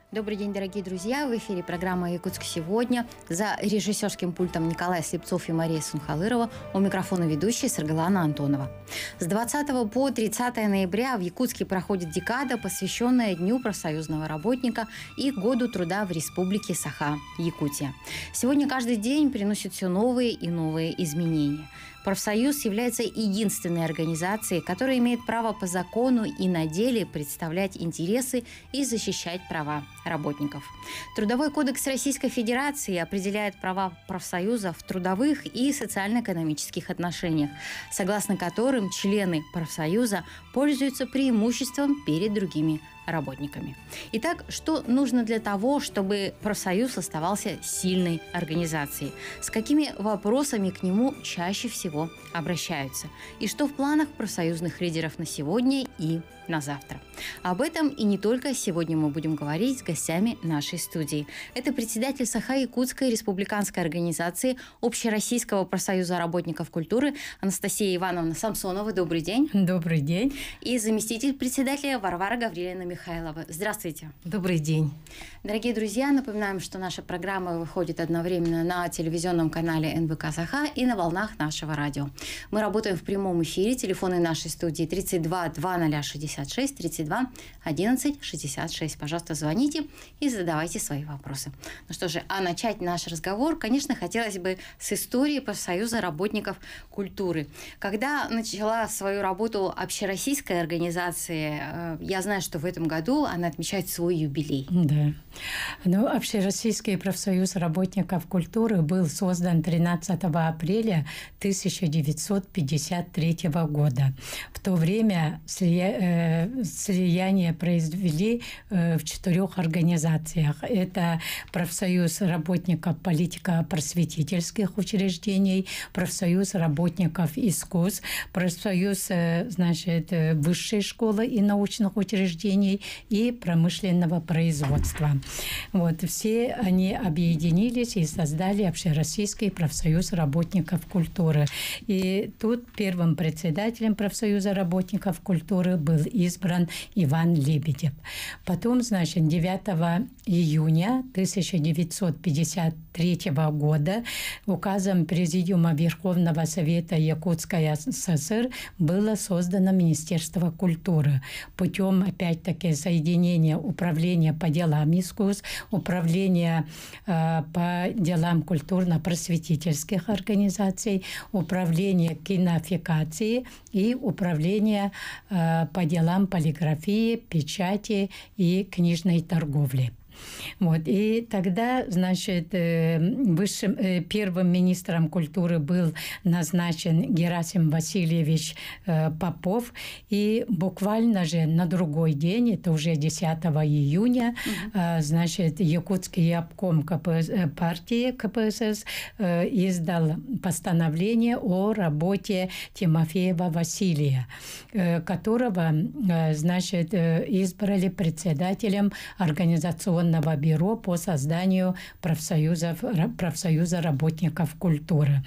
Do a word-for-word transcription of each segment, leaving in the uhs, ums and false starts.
Добрый день, дорогие друзья! В эфире программа «Якутск сегодня». За режиссерским пультом Николай Слепцов и Мария Сунхалырова. У микрофона ведущая Саргалана Антонова. С двадцатого по тридцатое ноября в Якутске проходит декада, посвященная Дню профсоюзного работника и Году труда в Республике Саха, Якутия. Сегодня каждый день приносит все новые и новые изменения. Профсоюз является единственной организацией, которая имеет право по закону и на деле представлять интересы и защищать права работников. Трудовой кодекс Российской Федерации определяет права профсоюза в трудовых и социально-экономических отношениях, согласно которым члены профсоюза пользуются преимуществом перед другими работниками. Итак, что нужно для того, чтобы профсоюз оставался сильной организацией? С какими вопросами к нему чаще всего обращаются? И что в планах профсоюзных лидеров на сегодня и на завтра? Об этом и не только сегодня мы будем говорить с гостями нашей студии. Это председатель Саха-Якутской республиканской организации Общероссийского профсоюза работников культуры Анастасия Ивановна Самсонова. Добрый день. Добрый день. И заместитель председателя Варвара Гавриловна Михайлова. Здравствуйте. Добрый день. Дорогие друзья, напоминаем, что наша программа выходит одновременно на телевизионном канале эн вэ ка Саха и на волнах нашего радио. Мы работаем в прямом эфире. Телефоны нашей студии тридцать два двадцать шестьдесят шесть, тридцать два одиннадцать шестьдесят шесть. Пожалуйста, звоните и задавайте свои вопросы. Ну что же, а начать наш разговор, конечно, хотелось бы с истории профсоюза работников культуры. Когда начала свою работу общероссийская организация, я знаю, что в этом году она отмечает свой юбилей. Да. Ну, Общероссийский профсоюз работников культуры был создан тринадцатого апреля тысяча девятьсот пятьдесят третьего года. В то время слия... э, слияние произвели э, в четырех организациях. Это профсоюз работников политико-просветительских учреждений, профсоюз работников искусств, профсоюз э, значит, высшей школы и научных учреждений и промышленного производства. Вот, все они объединились и создали Общероссийский профсоюз работников культуры. И тут первым председателем профсоюза работников культуры был избран Иван Лебедев. Потом, значит, девятого июня тысяча девятьсот пятьдесят третьего года указом Президиума Верховного Совета Якутской ССР было создано Министерство культуры путем, опять-таки, соединения управления по делам искусств, управления э, по делам культурно-просветительских организаций, управления кинофикации и управления э, по делам полиграфии, печати и книжной торговли. Вот. И тогда, значит, высшим, первым министром культуры был назначен Герасим Васильевич Попов. И буквально же на другой день, это уже десятого июня, угу. значит, Якутский обком КПСС, партии ка пэ эс эс издал постановление о работе Тимофеева Василия, которого, значит, избрали председателем организационного бюро по созданию профсоюзов, профсоюза работников культуры.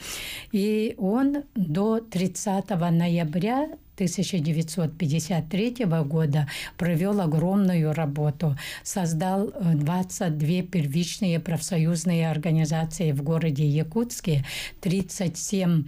И он до тридцатого ноября тысяча девятьсот пятьдесят третьего года провел огромную работу. Создал двадцать две первичные профсоюзные организации в городе Якутске, тридцать семь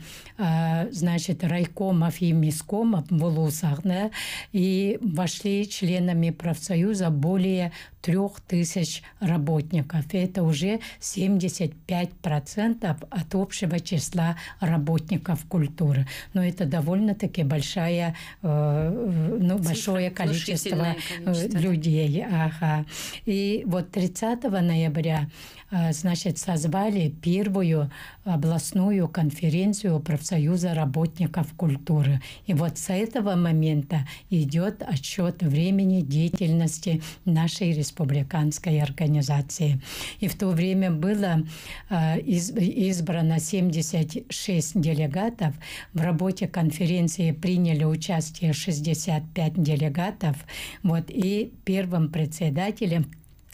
значит, райкомов и мискомов в улусах, да, и вошли членами профсоюза более трех тысяч работников. Это уже семьдесят пять процентов от общего числа работников культуры. Но это довольно-таки большая ну, большое количество, количество людей. Ага. И вот тридцатого ноября, значит, созвали первую областную конференцию профсоюза работников культуры. И вот с этого момента идет отсчет времени деятельности нашей республиканской организации. И в то время было избрано семьдесят шесть делегатов. В работе конференции приняли участие шестьдесят пять делегатов. Вот, и первым председателем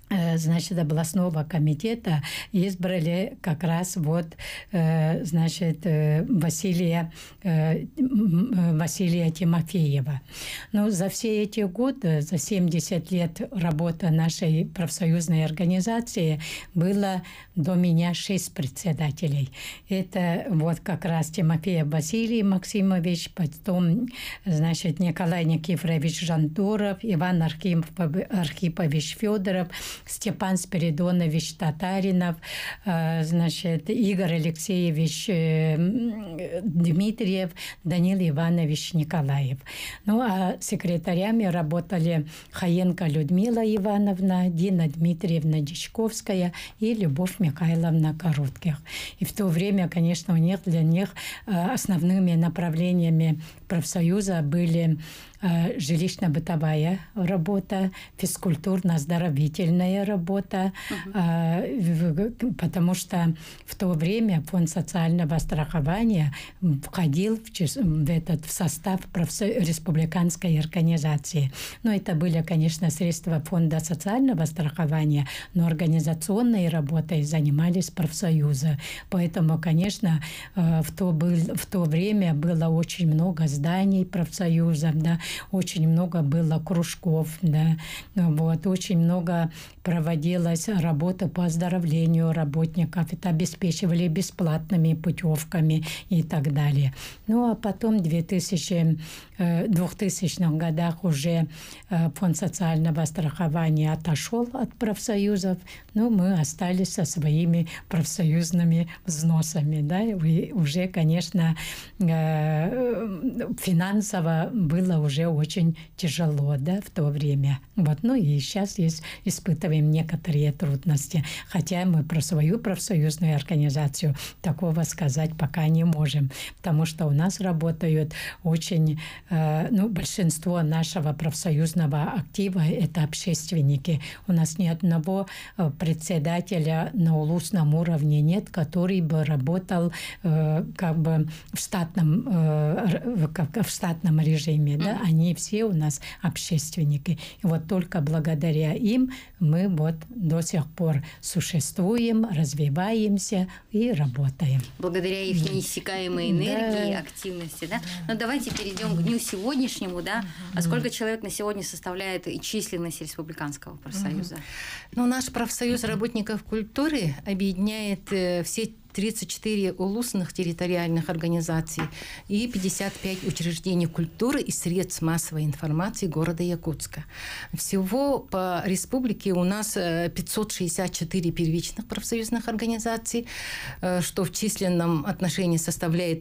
значит, областного комитета избрали как раз вот, значит, Василия, Василия Тимофеева. Но за все эти годы, за семьдесят лет работы нашей профсоюзной организации было до меня шесть председателей. Это вот как раз Тимофеев Василий Максимович, потом, значит, Николай Никифорович Жандуров, Иван Архипович Федоров, Степан Спиридонович Татаринов, значит, Игорь Алексеевич Дмитриев, Данил Иванович Николаев. Ну, а секретарями работали Хаенко Людмила Ивановна, Дина Дмитриевна Дичковская и Любовь Михайловна Коротких. И в то время, конечно, у них, для них основными направлениями профсоюза были жилищно-бытовая работа, физкультурно-оздоровительная работа, uh-huh. потому что в то время фонд социального страхования входил в, в, этот, в состав республиканской организации. Но это были, конечно, средства фонда социального страхования, но организационной работой занимались профсоюзы. Поэтому, конечно, в то, был, в то время было очень много зданий профсоюзов, да, очень много было кружков, да, вот, очень много проводилась работа по оздоровлению работников, это обеспечивали бесплатными путевками и так далее. Ну, а потом в двухтысячных годах уже фонд социального страхования отошел от профсоюзов, но мы остались со своими профсоюзными взносами, да, и уже, конечно, финансово было уже очень тяжело, да, в то время. Вот. Ну и сейчас есть, испытываем некоторые трудности. Хотя мы про свою профсоюзную организацию такого сказать пока не можем, потому что у нас работают очень, э, ну, большинство нашего профсоюзного актива — это общественники. У нас ни одного председателя на улусном уровне нет, который бы работал э, как бы в штатном, э, как в штатном режиме, да? Они все у нас общественники. И вот только благодаря им мы вот до сих пор существуем, развиваемся и работаем. Благодаря их неиссякаемой энергии, да. активности, да? Ну, давайте перейдем к дню сегодняшнему, да? А сколько человек на сегодня составляет и численность Республиканского профсоюза? Ну, наш профсоюз работников культуры объединяет все тридцать четыре улусных территориальных организаций и пятьдесят пять учреждений культуры и средств массовой информации города Якутска. Всего по республике у нас пятьсот шестьдесят четыре первичных профсоюзных организаций, что в численном отношении составляет,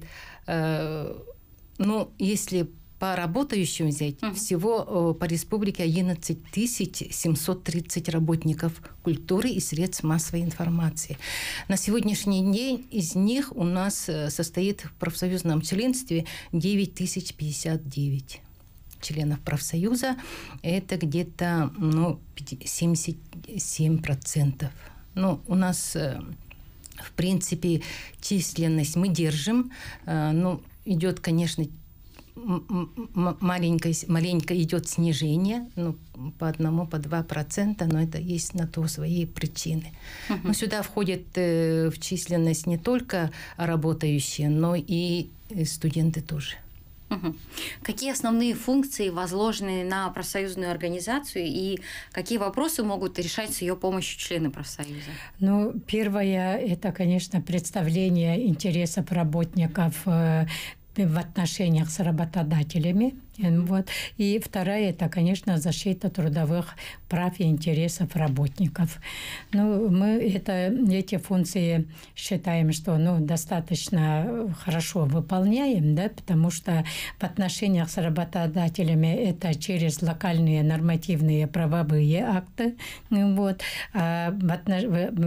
ну, если по работающим взять, uh-huh. всего по республике одиннадцать тысяч семьсот тридцать работников культуры и средств массовой информации. На сегодняшний день из них у нас состоит в профсоюзном членстве девять тысяч пятьдесят девять членов профсоюза. Это где-то, ну, семьдесят семь процентов. Ну, у нас, в принципе, численность мы держим. Ну, идет, конечно, маленько, маленько идет снижение, ну, по одному, по два процента, но это есть на то свои причины. Uh-huh. Но сюда входят э, в численность не только работающие, но и студенты тоже. Uh-huh. Какие основные функции возложены на профсоюзную организацию и какие вопросы могут решать с ее помощью члены профсоюза? Ну, первое, это, конечно, представление интересов работников э, в отношениях с работодателями. Вот. И вторая – это, конечно, защита трудовых прав и интересов работников. Ну, мы это, эти функции считаем, что, ну, достаточно хорошо выполняем, да, потому что в отношениях с работодателями это через локальные нормативные правовые акты. Вот. А в отнош...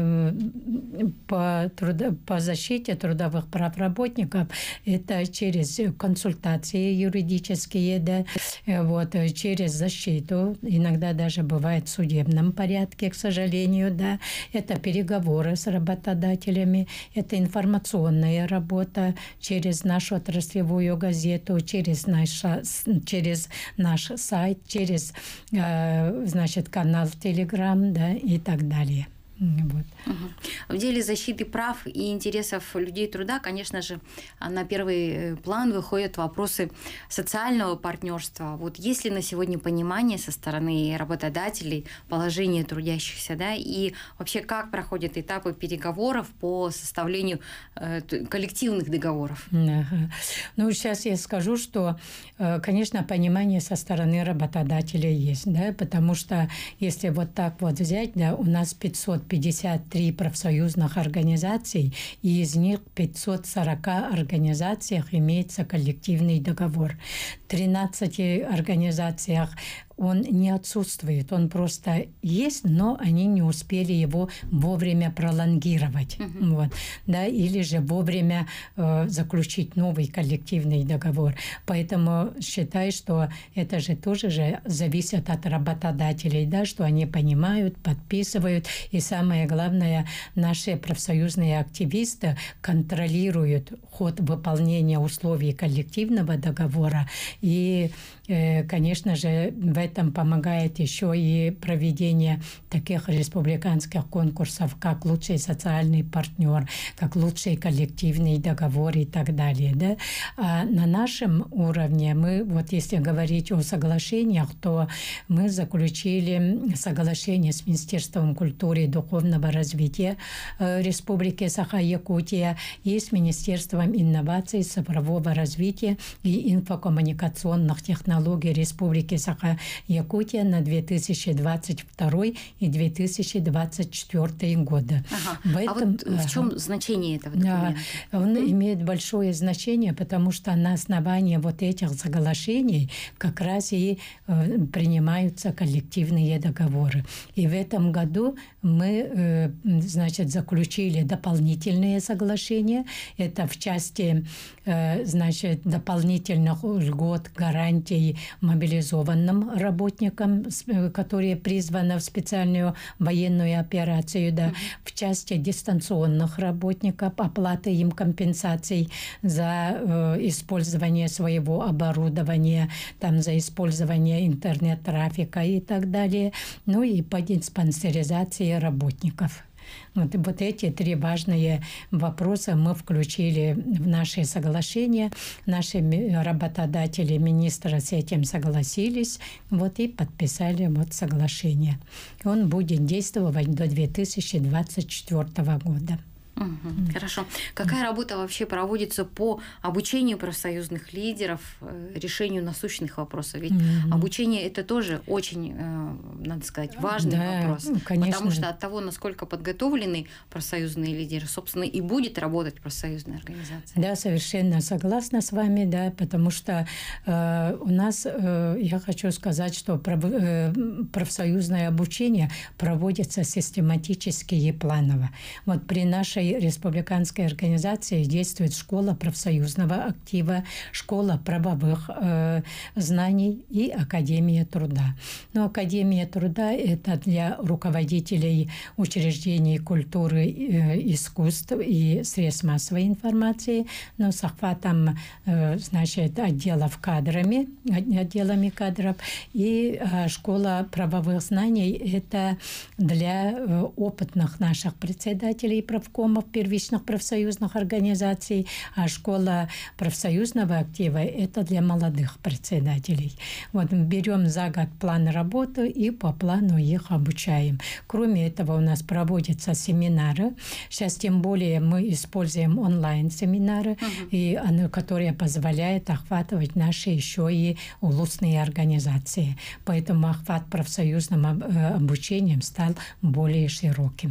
по, трудо... по защите трудовых прав работников это через консультации юридические, далее, да, вот, через защиту, иногда даже бывает в судебном порядке, к сожалению, да, это переговоры с работодателями, это информационная работа через нашу отраслевую газету, через наш, через наш сайт, через, значит, канал Telegram, да, и так далее. Вот. В деле защиты прав и интересов людей труда, конечно же, на первый план выходят вопросы социального партнерства. Вот есть ли на сегодня понимание со стороны работодателей положения трудящихся, да, и вообще как проходят этапы переговоров по составлению э, коллективных договоров? Ага. Ну, сейчас я скажу, что, конечно, понимание со стороны работодателя есть, да, потому что если вот так вот взять, да, у нас пятьсот пятьдесят три профсоюзных организаций, и из них в пятьсот сорок организациях имеется коллективный договор. В тринадцати организациях он не отсутствует, он просто есть, но они не успели его вовремя пролонгировать, uh-huh. вот, да, или же вовремя э, заключить новый коллективный договор. Поэтому считаю, что это же тоже же зависит от работодателей, да, что они понимают, подписывают, и самое главное, наши профсоюзные активисты контролируют ход выполнения условий коллективного договора, и, э, конечно же, в этом помогает еще и проведение таких республиканских конкурсов, как лучший социальный партнер, как лучший коллективный договор и так далее. Да? А на нашем уровне мы, вот если говорить о соглашениях, то мы заключили соглашение с Министерством культуры и духовного развития Республики Саха-Якутия и с Министерством инноваций, цифрового развития и инфокоммуникационных технологий Республики Саха-Якутия на две тысячи двадцать второй и две тысячи двадцать четвёртый годы. Ага. В этом, а вот ага. в чем значение этого документа? Он mm-hmm. имеет большое значение, потому что на основании вот этих соглашений как раз и э, принимаются коллективные договоры. И в этом году мы, э, значит, заключили дополнительные соглашения. Это в части, э, значит, дополнительных льгот, гарантий мобилизованным работникам, которые призваны в специальную военную операцию, да, mm-hmm. в части дистанционных работников, оплаты им компенсаций за э, использование своего оборудования, там, за использование интернет-трафика и так далее, ну и по диспансеризации работников. Вот, вот эти три важные вопроса мы включили в наши соглашения. Наши работодатели, министры с этим согласились, вот, и подписали вот соглашение. Он будет действовать до две тысячи двадцать четвёртого года. Угу, mm. Хорошо. Какая работа вообще проводится по обучению профсоюзных лидеров, решению насущных вопросов? Ведь mm-hmm. обучение – это тоже очень, надо сказать, важный да, вопрос. Конечно. Потому что от того, насколько подготовлены профсоюзные лидеры, собственно, и будет работать профсоюзная организация. Да, совершенно согласна с вами, да, потому что э, у нас, э, я хочу сказать, что э, профсоюзное обучение проводится систематически и планово. Вот при нашей республиканской организации действует школа профсоюзного актива, школа правовых э, знаний и Академия труда. Но Академия труда – это для руководителей учреждений культуры, э, искусств и средств массовой информации, но с охватом, э, значит, отделов кадрами, отделами кадров. И э, школа правовых знаний – это для э, опытных наших председателей правкомов, первичных профсоюзных организаций, а школа профсоюзного актива – это для молодых председателей. Вот мы берем за год план работы и по плану их обучаем. Кроме этого у нас проводятся семинары. Сейчас тем более мы используем онлайн-семинары, uh-huh. и, которые позволяют охватывать наши еще и улусные организации. Поэтому охват профсоюзным обучением стал более широким.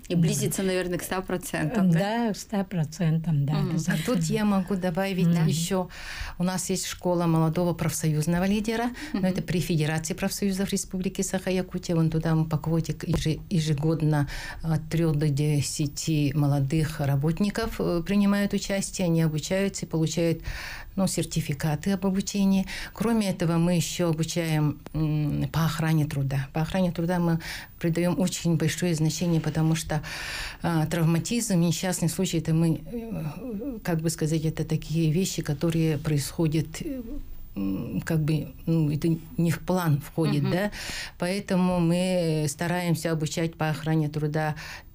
И близится, наверное, к ста процентам, да? Да, к ста процентам, да. Mm. А тут я могу добавить да. еще, у нас есть школа молодого профсоюзного лидера, mm-hmm. но это при Федерации профсоюзов Республики Саха-Якутия, вон туда мы по квоте ежегодно от трёх до десяти молодых работников принимают участие, они обучаются и получают ну, сертификаты об обучении. Кроме этого, мы еще обучаем м, по охране труда. По охране труда мы придаем очень большое значение, потому что э, травматизм, несчастный случай, это мы, э, как бы сказать, это такие вещи, которые происходят э, как бы, ну, это не в план входит, uh-huh. да, поэтому мы стараемся обучать по охране труда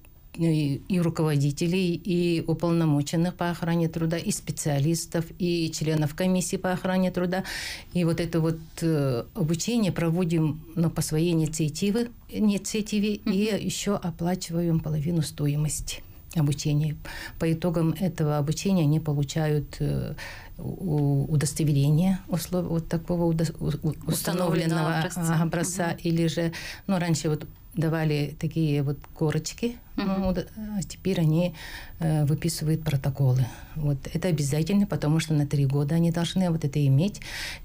и, и руководителей, и уполномоченных по охране труда, и специалистов, и членов комиссии по охране труда. И вот это вот э, обучение проводим ну, по своей инициативе, инициативе mm-hmm. и еще оплачиваем половину стоимости обучения. По итогам этого обучения они получают э, удостоверение услов... вот такого удо... установленного образца, образца mm-hmm. или же, ну, раньше вот давали такие вот корочки, uh-huh. ну, а теперь они э, выписывают протоколы. Вот это обязательно, потому что на три года они должны вот это иметь.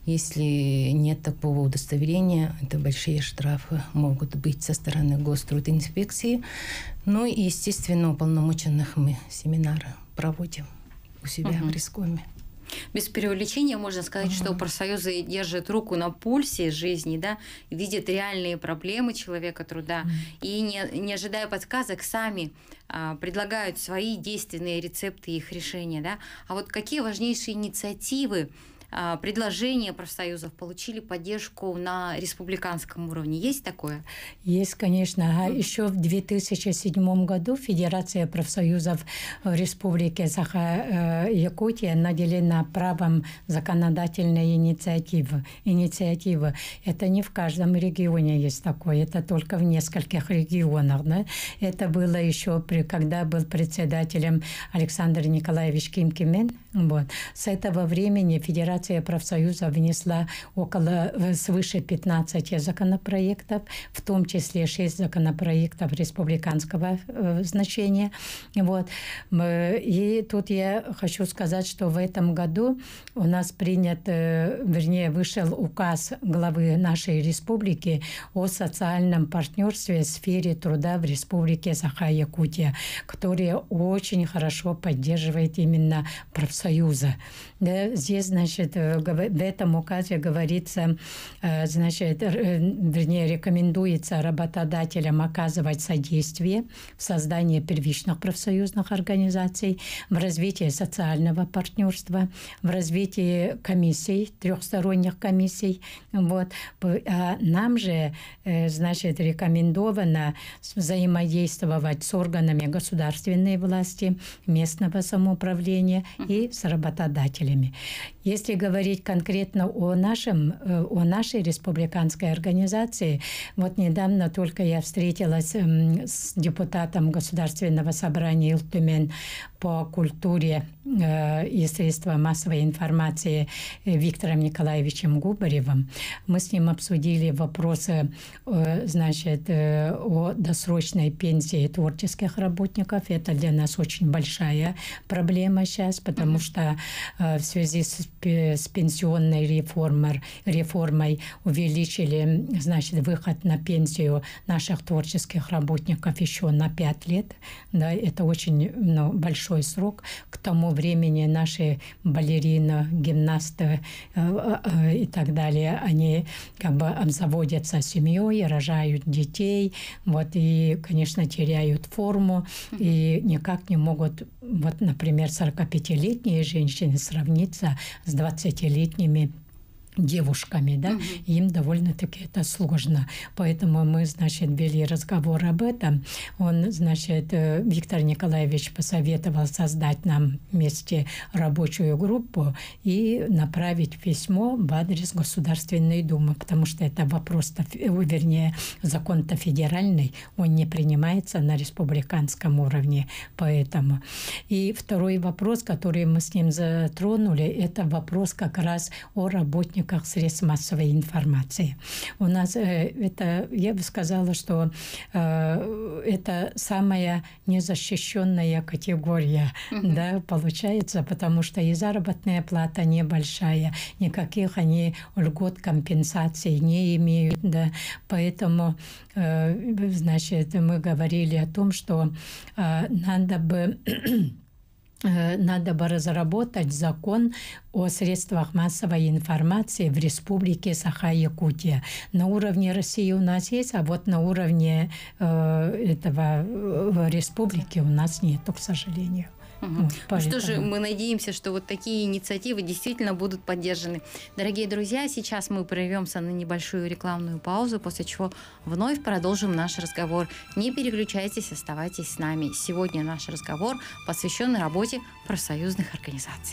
Если нет такого удостоверения, это большие штрафы могут быть со стороны Гострудинспекции. Ну и, естественно, уполномоченных мы семинары проводим у себя uh-huh. в Рискоме. Без преувеличения можно сказать, uh-huh. что профсоюзы держат руку на пульсе жизни, да, видят реальные проблемы человека труда uh-huh. и, не, не ожидая подсказок, сами а, предлагают свои действенные рецепты их решения. Да? А вот какие важнейшие инициативы, а, предложения профсоюзов получили поддержку на республиканском уровне? Есть такое? Есть, конечно. А еще в две тысячи седьмом году Федерация профсоюзов Республики Саха-Якутия наделена правом законодательной инициативы. инициативы. Это не в каждом регионе есть такое, это только в нескольких регионах. Да? Это было еще, при, когда был председателем Александр Николаевич Кимкимен. Вот. С этого времени Федерация профсоюза внесла около свыше пятнадцати законопроектов, в том числе шесть законопроектов республиканского э, значения. Вот. И тут я хочу сказать, что в этом году у нас принят, э, вернее, вышел указ главы нашей республики о социальном партнерстве в сфере труда в Республике Саха-Якутия, который очень хорошо поддерживает именно профсоюзы. Да, здесь, значит, в этом указе говорится, значит, вернее, рекомендуется работодателям оказывать содействие в создании первичных профсоюзных организаций, в развитии социального партнерства, в развитии комиссий, трехсторонних комиссий. Вот. А нам же, значит, рекомендовано взаимодействовать с органами государственной власти, местного самоуправления и с работодателями. Если говорить конкретно о, нашем, о нашей республиканской организации, вот недавно только я встретилась с депутатом Государственного собрания Илтумен по культуре и средствам массовой информации Виктором Николаевичем Губаревым. Мы с ним обсудили вопросы, значит, о досрочной пенсии творческих работников. Это для нас очень большая проблема сейчас, потому что в связи с, с пенсионной реформой, реформой увеличили, значит, выход на пенсию наших творческих работников еще на пять лет. Да, это очень ну, большой срок. К тому времени наши балерины, гимнасты э, э, и так далее, они как бы обзаводятся семьей, рожают детей, вот, и, конечно, теряют форму, и никак не могут, вот, например, сорокапятилетние женщины сравниться с двадцатилетними девушками, да, угу. им довольно-таки это сложно. Поэтому мы, значит, вели разговор об этом. Он, значит, Виктор Николаевич посоветовал создать нам вместе рабочую группу и направить письмо в адрес Государственной Думы, потому что это вопрос, вернее, закон-то федеральный, он не принимается на республиканском уровне, поэтому. И второй вопрос, который мы с ним затронули, это вопрос как раз о работниках работниках средств массовой информации. У нас э, это, я бы сказала, что э, это самая незащищенная категория, mm-hmm. да, получается, потому что и заработная плата небольшая, никаких они льгот, компенсаций не имеют, да, поэтому, э, значит, мы говорили о том, что э, надо бы надо бы разработать закон о средствах массовой информации в Республике Саха-Якутия. На уровне России у нас есть, а вот на уровне э, этого э, республики у нас нету, к сожалению. Угу. Вот, ну что же, мы надеемся, что вот такие инициативы действительно будут поддержаны. Дорогие друзья, сейчас мы прервемся на небольшую рекламную паузу, после чего вновь продолжим наш разговор. Не переключайтесь, оставайтесь с нами. Сегодня наш разговор посвящен работе профсоюзных организаций.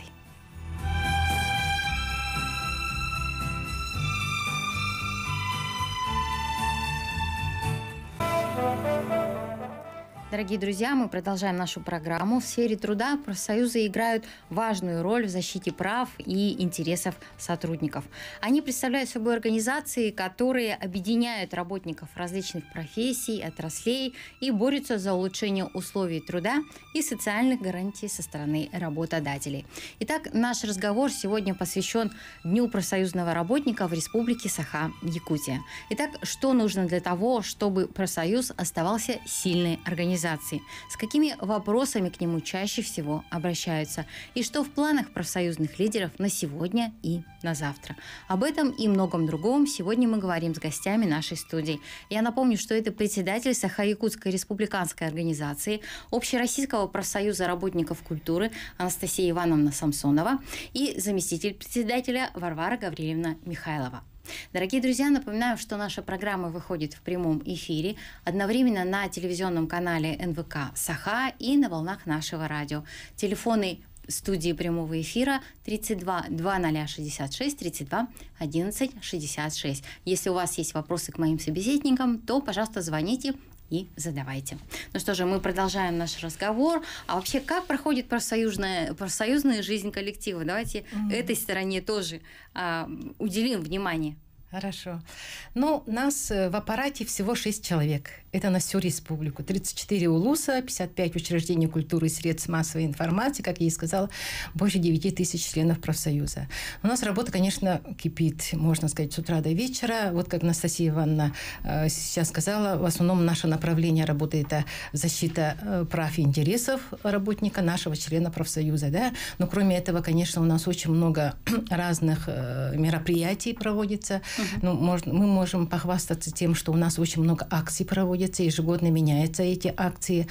Дорогие друзья, мы продолжаем нашу программу. В сфере труда профсоюзы играют важную роль в защите прав и интересов сотрудников. Они представляют собой организации, которые объединяют работников различных профессий, отраслей и борются за улучшение условий труда и социальных гарантий со стороны работодателей. Итак, наш разговор сегодня посвящен Дню профсоюзного работника в Республике Саха-Якутия. Итак, что нужно для того, чтобы профсоюз оставался сильной организацией? С какими вопросами к нему чаще всего обращаются? И что в планах профсоюзных лидеров на сегодня и на завтра? Об этом и многом другом сегодня мы говорим с гостями нашей студии. Я напомню, что это председатель Саха-Якутской республиканской организации Общероссийского профсоюза работников культуры Анастасия Ивановна Самсонова и заместитель председателя Варвара Гавриловна Михайлова. Дорогие друзья, напоминаю, что наша программа выходит в прямом эфире одновременно на телевизионном канале эн вэ ка «Саха» и на волнах нашего радио. Телефоны студии прямого эфира тридцать два двадцать шестьдесят шесть, тридцать два одиннадцать шестьдесят шесть. Если у вас есть вопросы к моим собеседникам, то, пожалуйста, звоните и задавайте. Ну что же, мы продолжаем наш разговор. А вообще, как проходит профсоюзная, профсоюзная жизнь коллектива? Давайте mm-hmm. этой стороне тоже а, уделим внимание. Хорошо. Ну, нас в аппарате всего шесть человек. Это на всю республику. тридцать четыре улуса, пятьдесят пять учреждений культуры и средств массовой информации. Как я и сказала, больше девяти тысяч членов профсоюза. У нас работа, конечно, кипит, можно сказать, с утра до вечера. Вот как Анастасия Ивановна э, сейчас сказала, в основном наше направление работы – это защита э, прав и интересов работника, нашего члена профсоюза. Да? Но кроме этого, конечно, у нас очень много разных э, мероприятий проводится. Uh-huh. Ну, можно, мы можем похвастаться тем, что у нас очень много акций проводится, ежегодно меняются эти акции.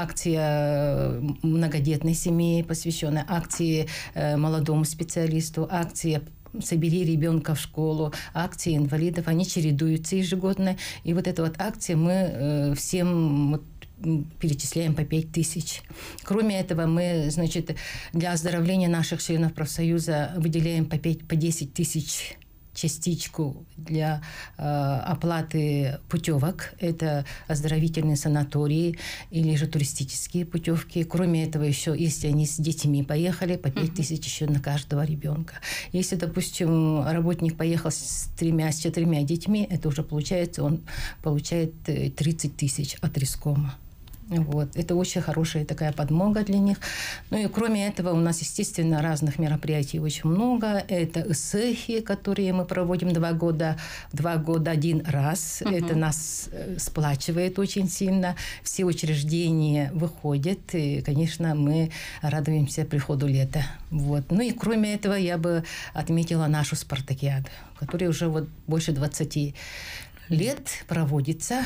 Акция многодетной семьи, посвященная акции э, молодому специалисту, акция «Собери ребенка в школу», акции инвалидов, они чередуются ежегодно. И вот эта вот акция мы э, всем вот, перечисляем по пять тысяч. Кроме этого, мы, значит, для оздоровления наших членов профсоюза выделяем по, пять, по десять тысяч частичку для э, оплаты путевок. Это оздоровительные санатории или же туристические путевки. Кроме этого, еще, если они с детьми поехали, по пять тысяч еще на каждого ребенка. Если, допустим, работник поехал с тремя, с четырьмя детьми, это уже получается, он получает тридцать тысяч от Рискома. Вот. Это очень хорошая такая подмога для них. Ну и кроме этого у нас, естественно, разных мероприятий очень много. Это ИСЭХи, которые мы проводим два года, два года один раз. Uh-huh. Это нас сплачивает очень сильно. Все учреждения выходят. И, конечно, мы радуемся приходу лета. Вот. Ну и кроме этого я бы отметила нашу спартакиаду, которая уже вот больше двадцати лет проводится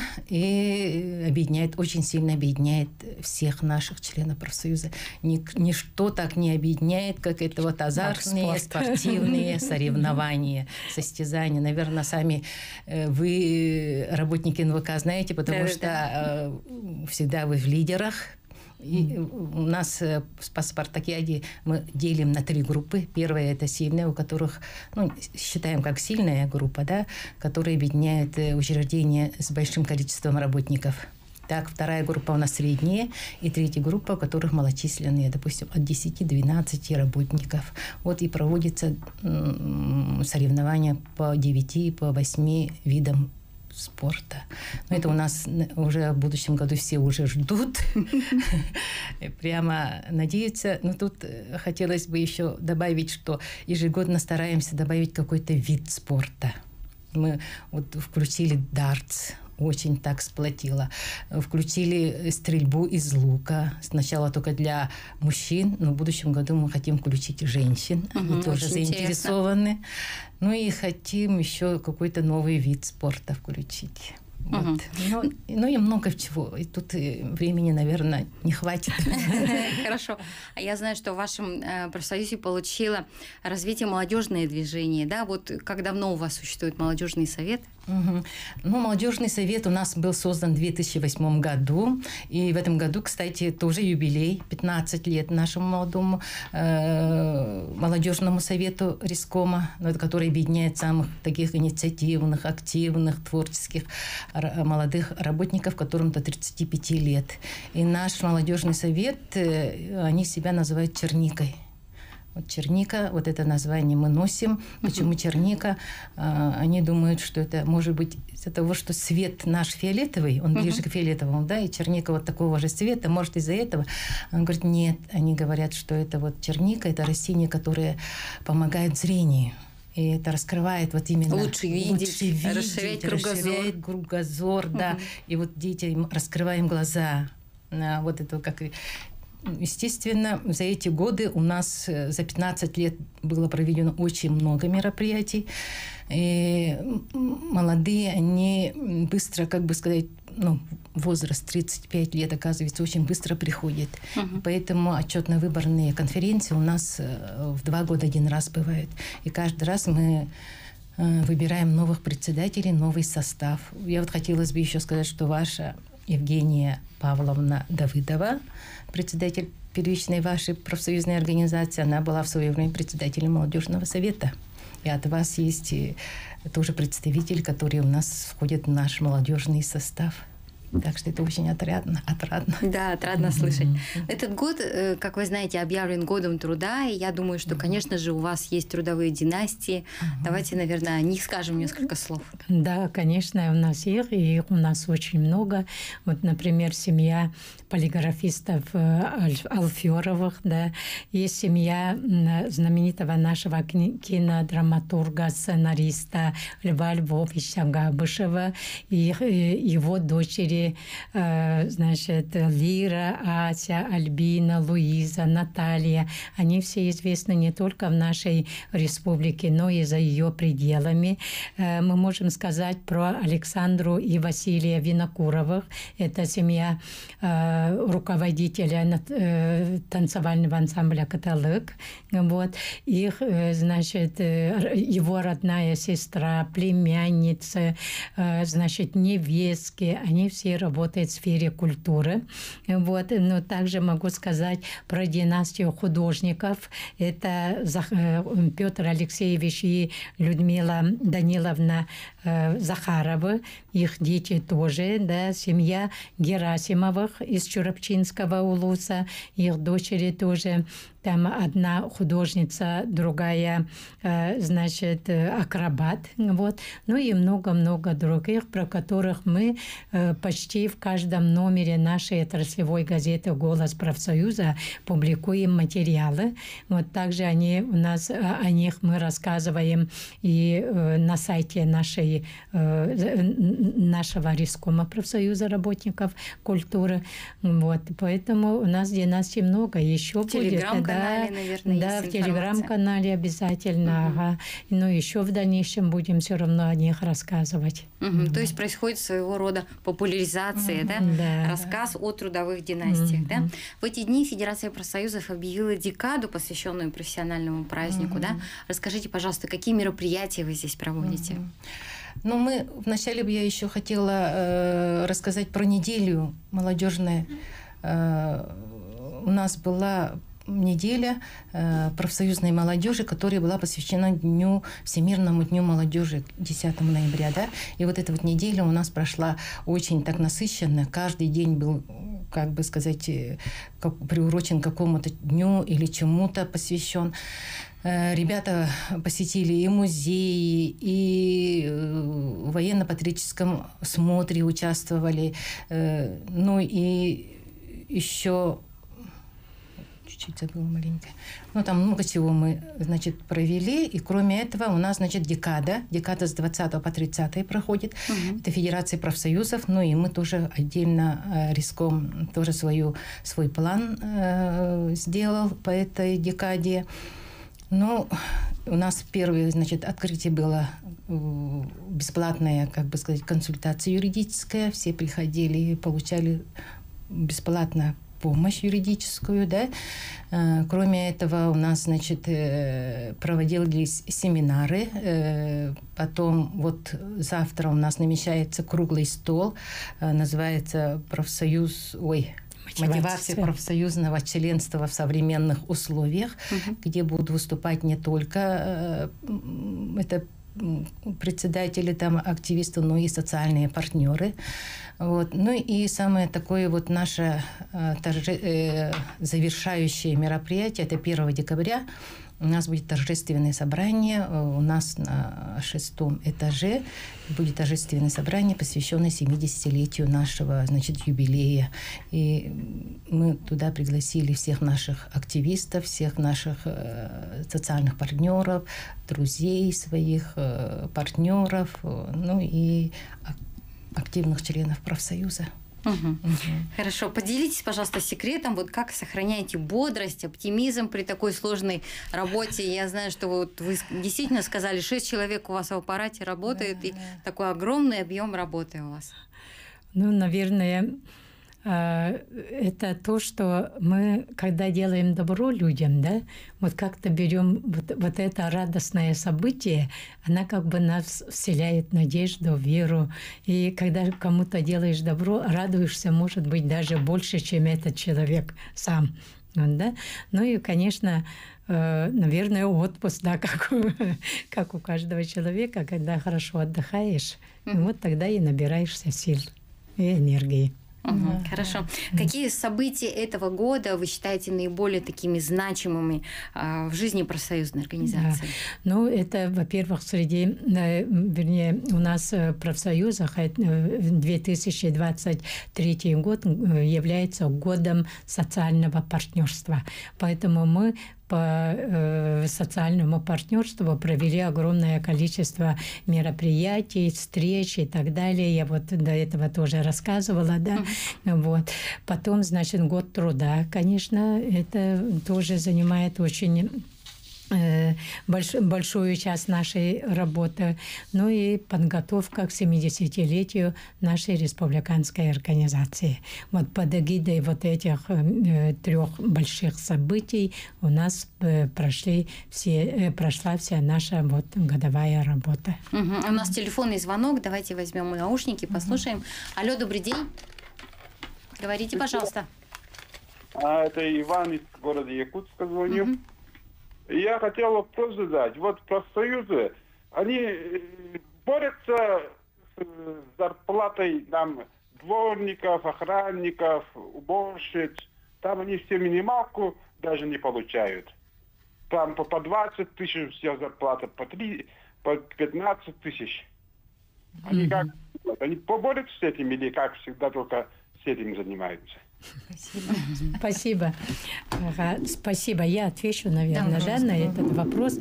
и объединяет, очень сильно объединяет всех наших членов профсоюза. Ничто так не объединяет, как это вот азартные, спортивные соревнования, состязания. Наверное, сами вы, работники эн вэ ка, знаете, потому что всегда вы в лидерах. И у нас по спартакиаде мы делим на три группы. Первая – это сильные, у которых, ну, считаем как сильная группа, да, которые объединяют учреждения с большим количеством работников. Так, вторая группа у нас средняя, и третья группа, у которых малочисленные, допустим, от десяти-двенадцати работников. Вот и проводятся соревнования по девяти, по восьми видам спорта. Но это у нас уже в будущем году все уже ждут. Прямо надеются. Но тут хотелось бы еще добавить, что ежегодно стараемся добавить какой-то вид спорта. Мы вот включили дартс, очень так сплотило. Включили стрельбу из лука. Сначала только для мужчин, но в будущем году мы хотим включить женщин. Они угу, тоже заинтересованы. Интересно. Ну и хотим еще какой-то новый вид спорта включить. Вот. Угу. Ну, ну и много чего. И тут времени, наверное, не хватит. Хорошо. А я знаю, что в вашем профсоюзе получило развитие молодежное движение. Да? Вот как давно у вас существует молодежный совет? Угу. Ну, молодежный совет у нас был создан в две тысячи восьмом году. И в этом году, кстати, тоже юбилей, пятнадцать лет нашему молодому э, молодежному совету Рискома, который объединяет самых таких инициативных, активных, творческих молодых работников, которым до тридцати пяти лет. И наш молодежный совет, они себя называют черникой. Вот черника, вот это название мы носим. Почему uh-huh. черника? А, они думают, что это может быть из-за того, что цвет наш фиолетовый, он uh-huh. ближе к фиолетовому, да, и черника вот такого же цвета, может из-за этого. Он говорит, нет, они говорят, что это вот черника, это растение, которое помогает зрению. И это раскрывает вот именно... Лучше видеть, лучше видеть расширять кругозор. Расширяет кругозор, uh-huh. да. И вот детям раскрываем глаза. Вот это как... Естественно, за эти годы у нас за пятнадцать лет было проведено очень много мероприятий. И молодые, они быстро, как бы сказать, ну, возраст тридцать пять лет, оказывается, очень быстро приходит. Uh-huh. Поэтому отчетно-выборные конференции у нас в два года один раз бывают. И каждый раз мы выбираем новых председателей, новый состав. Я вот хотелось бы еще сказать, что ваша Евгения Павловна Давыдова, председатель первичной вашей профсоюзной организации, она была в свое время председателем молодежного совета. И от вас есть тоже представитель, который у нас входит в наш молодежный состав. Так что это очень отрадно. отрадно. Да, отрадно mm-hmm. слышать. Этот год, как вы знаете, объявлен годом труда, и я думаю, что, mm-hmm. конечно же, у вас есть трудовые династии. Mm-hmm. Давайте, наверное, о них скажем несколько слов. Да, конечно, у нас их, и их у нас очень много. Вот, например, семья полиграфистов Алферовых, да, есть семья знаменитого нашего кинодраматурга, сценариста Льва Львовича Габышева, и его дочери, значит, Лира, Ася, Альбина, Луиза, Наталья. Они все известны не только в нашей республике, но и за ее пределами. Мы можем сказать про Александру и Василия Винокуровых. Это семья руководителя танцевального ансамбля «Каталык». Вот. Их, значит, его родная сестра, племянница, значит, невестки, они все работают в сфере культуры. Вот. Но также могу сказать про династию художников. Это Петр Алексеевич и Людмила Даниловна Захаровы, их дети тоже, да, семья Герасимовых из Чурапчинского улуса, их дочери тоже. Там одна художница, другая, значит, акробат. Вот. Ну и много-много других, про которых мы почти в каждом номере нашей отраслевой газеты «Голос профсоюза» публикуем материалы. Вот также они у нас, о них мы рассказываем и на сайте нашей, нашего Рискома профсоюза работников культуры. Вот. Поэтому у нас династий много. Еще будет. Канале, наверное, да, есть в телеграм-канале обязательно. Угу. Ага. Но еще в дальнейшем будем все равно о них рассказывать. Угу. Угу. То есть происходит своего рода популяризация, угу. да? Да. Рассказ о трудовых династиях. Угу. Да? В эти дни Федерация профсоюзов объявила декаду, посвященную профессиональному празднику. Угу. Да? Расскажите, пожалуйста, какие мероприятия вы здесь проводите? Угу. Ну, мы вначале бы я еще хотела э, рассказать про неделю молодежную. Э, у нас была неделя профсоюзной молодежи, которая была посвящена дню, Всемирному дню молодежи, десятого ноября, да. И вот эта вот неделя у нас прошла очень так насыщенно. Каждый день был, как бы сказать, как, приурочен к какому-то дню или чему-то посвящен. Ребята посетили и музеи, и в военно-патриотическом смотре участвовали, ну и еще чуть-чуть забыла маленькая. Ну, там много чего мы, значит, провели. И кроме этого у нас, значит, декада. Декада с двадцатого по тридцатое проходит. Uh-huh. Это Федерация профсоюзов. Ну, и мы тоже отдельно э, Риском тоже свою, свой план э, сделал по этой декаде. Ну, у нас первое, значит, открытие было бесплатная, как бы сказать, консультация юридическая. Все приходили и получали бесплатно помощь юридическую, да. Кроме этого, у нас, значит, проводились семинары. Потом вот завтра у нас намечается круглый стол, называется «Профсоюз...» Ой... Мотивация профсоюзного членства в современных условиях, угу. где будут выступать не только э, это председатели, там, активисты, но и социальные партнеры. Вот. Ну и самое такое вот наше э, торже, э, завершающее мероприятие, это первого декабря. У нас будет торжественное собрание. У нас на шестом этаже будет торжественное собрание, посвященное семидесятилетию нашего, значит, юбилея. И мы туда пригласили всех наших активистов, всех наших э, социальных партнеров, друзей своих, э, партнеров, э, ну и активных членов профсоюза. Угу. Угу. Хорошо. Поделитесь, пожалуйста, секретом, вот как сохраняете бодрость, оптимизм при такой сложной работе. Я знаю, что вот вы действительно сказали, шесть человек у вас в аппарате работает, да, и да. такой огромный объем работы у вас. Ну, наверное, это то, что мы, когда делаем добро людям, да, вот как-то берем вот, вот это радостное событие, она как бы нас вселяет надежду, веру. И когда кому-то делаешь добро, радуешься, может быть, даже больше, чем этот человек сам. Да? Ну и, конечно, наверное, отпуск, да, как у, как у каждого человека, когда хорошо отдыхаешь, mm-hmm. вот тогда и набираешься сил и энергии. Угу, да. Хорошо. Mm-hmm. Какие события этого года вы считаете наиболее такими значимыми а, в жизни профсоюзной организации? Да. Ну, это, во-первых, среди, вернее, у нас в профсоюзах две тысячи двадцать третий год является годом социального партнерства. Поэтому мы по э, социальному партнерству провели огромное количество мероприятий, встреч и так далее. Я вот до этого тоже рассказывала, да. Mm-hmm. Вот. Потом, значит, год труда, конечно, это тоже занимает очень Больш, большую часть нашей работы, ну и подготовка к семидесятилетию нашей республиканской организации. Вот под эгидой вот этих э, трех больших событий у нас э, прошли все, э, прошла вся наша вот годовая работа. Угу. У нас телефонный звонок, давайте возьмем наушники, послушаем. Угу. Алло, добрый день. Говорите, пожалуйста. А, это Иван из города Якутска звоню. Угу. Я хотел вопрос задать. Вот профсоюзы, они борются с зарплатой там дворников, охранников, уборщиц. Там они все минималку даже не получают. Там по, по двадцать тысяч вся зарплата, по, три, по пятнадцать тысяч. Они mm-hmm. как? Они поборются с этим или как всегда только с этим занимаются? Спасибо. Спасибо. Ага, спасибо. Я отвечу, наверное, да, да, на этот вопрос.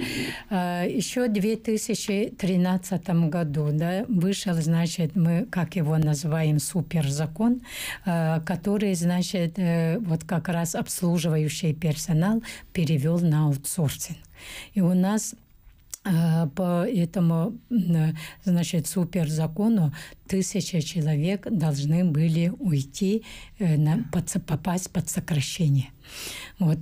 Еще в две тысячи тринадцатом году, да, вышел, значит, мы, как его называем, суперзакон, который, значит, вот как раз обслуживающий персонал перевел на аутсорсинг. И у нас по этому, значит, суперзакону тысяча человек должны были уйти, попасть под сокращение. Вот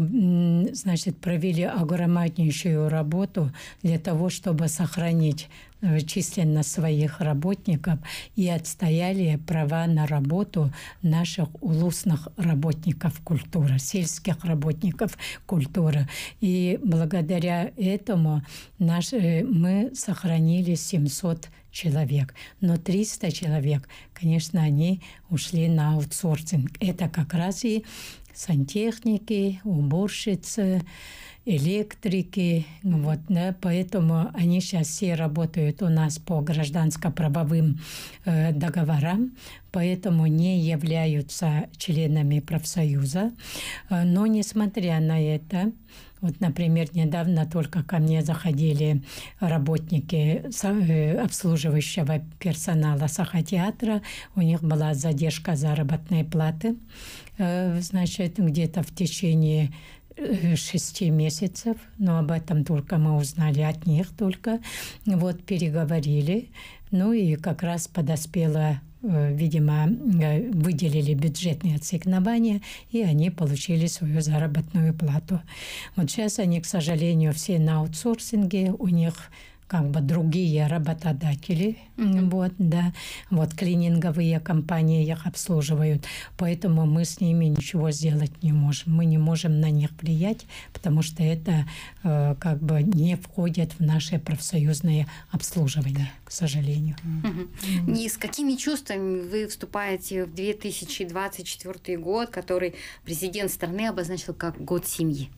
мы, значит, провели огромнейшую работу для того, чтобы сохранить численность своих работников и отстояли права на работу наших улусных работников культуры, сельских работников культуры. И благодаря этому наш, мы сохранили семьсот человек. Но триста человек, конечно, они ушли на аутсорсинг. Это как раз и сантехники, уборщицы, электрики. Вот, да, поэтому они сейчас все работают у нас по гражданско-правовым э, договорам, поэтому не являются членами профсоюза. Но, несмотря на это, вот, например, недавно только ко мне заходили работники обслуживающего персонала Сахатеатра. У них была задержка заработной платы, значит, где-то в течение шести месяцев, но об этом только мы узнали от них только. Вот, переговорили. Ну и как раз подоспела, видимо, выделили бюджетные ассигнования, и они получили свою заработную плату. Вот сейчас они, к сожалению, все на аутсорсинге, у них как бы другие работодатели, mm-hmm. вот, да, вот клининговые компании их обслуживают, поэтому мы с ними ничего сделать не можем. Мы не можем на них влиять, потому что это э, как бы не входит в наше профсоюзное обслуживание, к сожалению. Mm-hmm. Mm-hmm. И с какими чувствами вы вступаете в две тысячи двадцать четвёртый год, который президент страны обозначил как год семьи?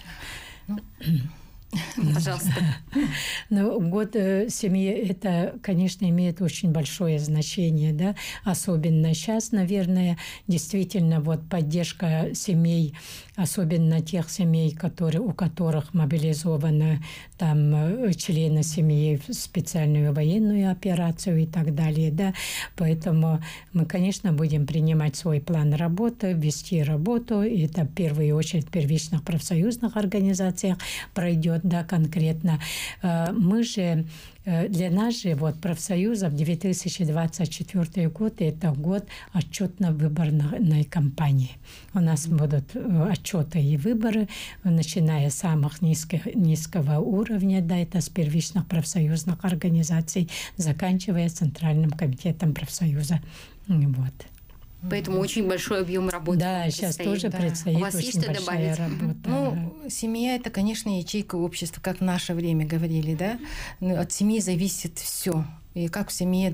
Пожалуйста. Ну, год э, семьи, это, конечно, имеет очень большое значение, да, особенно сейчас, наверное, действительно, вот поддержка семей, особенно тех семей, которые, у которых мобилизованы там члены семьи в специальную военную операцию и так далее, да, поэтому мы, конечно, будем принимать свой план работы, вести работу, и это в первую очередь в первичных профсоюзных организациях пройдет, да, конкретно. Мы же, для нас же, вот, профсоюзов две тысячи двадцать четвёртый год – это год отчетно-выборной кампании. У нас будут отчеты и выборы, начиная с самых низких, низкого уровня, да, это с первичных профсоюзных организаций, заканчивая Центральным комитетом профсоюза. Вот. Поэтому очень большой объем работы. Да, сейчас тоже да. предстоит. У вас очень есть что большая добавить? Работа. Ну, семья – это, конечно, ячейка общества, как в наше время говорили, да. От семьи зависит все. И как в семье,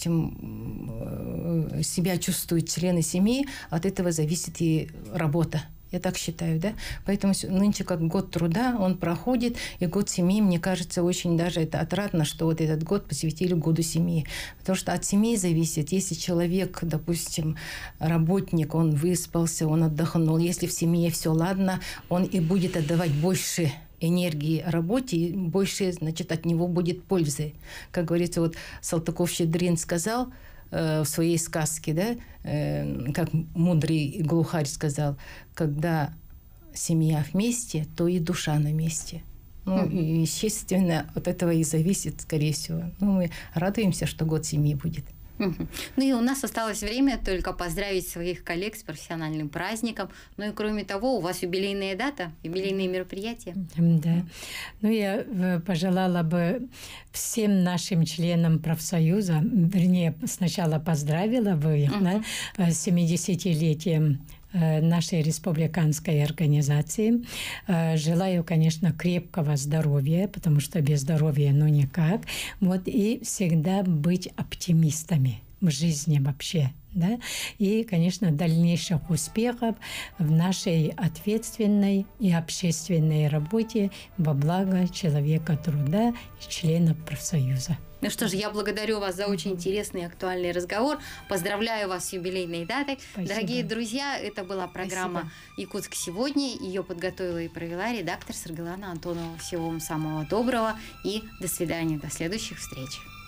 допустим, себя чувствуют члены семьи, от этого зависит и работа. Я так считаю, да? Поэтому нынче как год труда, он проходит, и год семьи, мне кажется, очень даже это отрадно, что вот этот год посвятили году семьи. Потому что от семьи зависит, если человек, допустим, работник, он выспался, он отдохнул, если в семье все ладно, он и будет отдавать больше энергии работе, и больше, значит, от него будет пользы. Как говорится, вот Салтыков-Щедрин сказал в своей сказке, да, как мудрый глухарь сказал, когда семья вместе, то и душа на месте. Ну, и, естественно, от этого и зависит, скорее всего. Ну, мы радуемся, что год семьи будет. Ну и у нас осталось время только поздравить своих коллег с профессиональным праздником. Ну и кроме того, у вас юбилейная дата, юбилейные мероприятия. Да. Ну я пожелала бы всем нашим членам профсоюза, вернее, сначала поздравила бы их, uh-huh. да, с семидесятилетием нашей республиканской организации. Желаю, конечно, крепкого здоровья, потому что без здоровья ну никак. Вот, и всегда быть оптимистами в жизни вообще. Да? И, конечно, дальнейших успехов в нашей ответственной и общественной работе во благо человека труда и членов профсоюза. Ну что ж, я благодарю вас за очень интересный и актуальный разговор. Поздравляю вас с юбилейной датой. Спасибо. Дорогие друзья, это была программа Спасибо. «Якутск сегодня». Ее подготовила и провела редактор Саргалана Антонова. Всего вам самого доброго и до свидания. До следующих встреч.